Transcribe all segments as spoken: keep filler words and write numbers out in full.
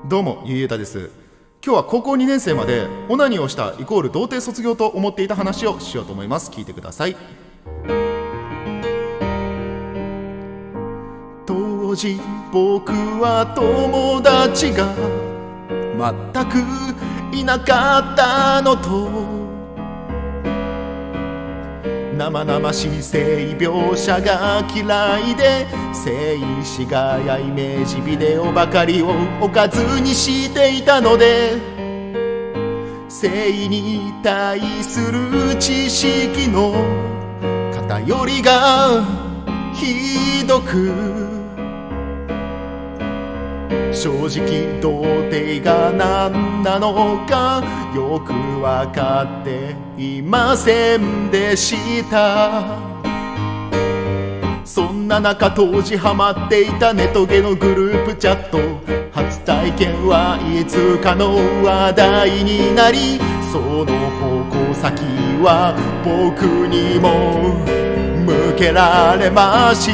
どうもゆうゆうたです。今日は高校にねん生までオナニーをしたイコール童貞卒業と思っていた話をしようと思います。聞いてください。当時僕は友達が全くいなかったのと、生々しい性描写が嫌いで、静止画やイメージビデオばかりをおかずにしていたので、性に対する知識の偏りがひどく、正直童貞が何なのかよく分かっていませんでした。そんな中当時ハマっていたネトゲのグループチャット、初体験はいつかの話題になり、その方向先は僕にも向けられました。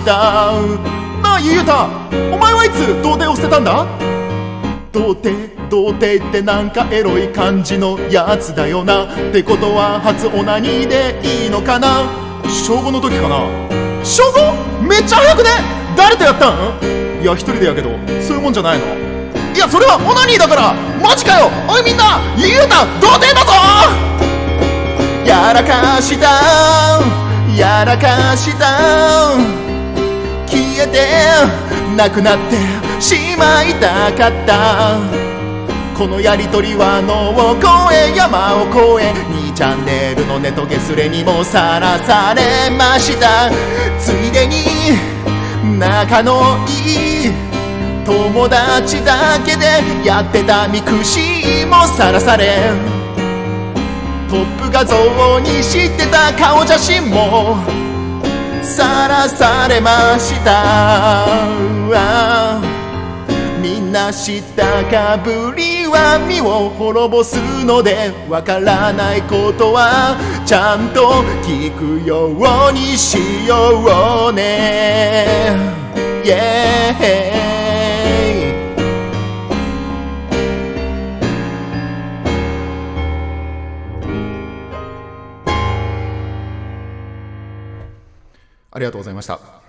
なあゆうゆうた、お前はいつ童貞を捨てたんだ？童貞童貞ってなんかエロい感じのやつだよな。ってことは初オナニーでいいのかな？小ごの時かな。小ご？めっちゃ早くね？誰とやったん？いや一人でやけど、そういうもんじゃないの？いやそれはオナニーだから。マジかよ。おいみんな、ゆうゆうた童貞だぞ。やらかしたやらかした消えてなくなってしまいたかった。このやりとりは野を越え山を越え、にチャンネルのネトゲスレにもさらされました。ついでに仲のいい友達だけでやってたミクシーもさらされ、トップ画像にしてた顔写真もさらされました。みんな知ったかぶりは身を滅ぼすので、わからないことはちゃんと聞くようにしようね。イエーイ。ありがとうございました。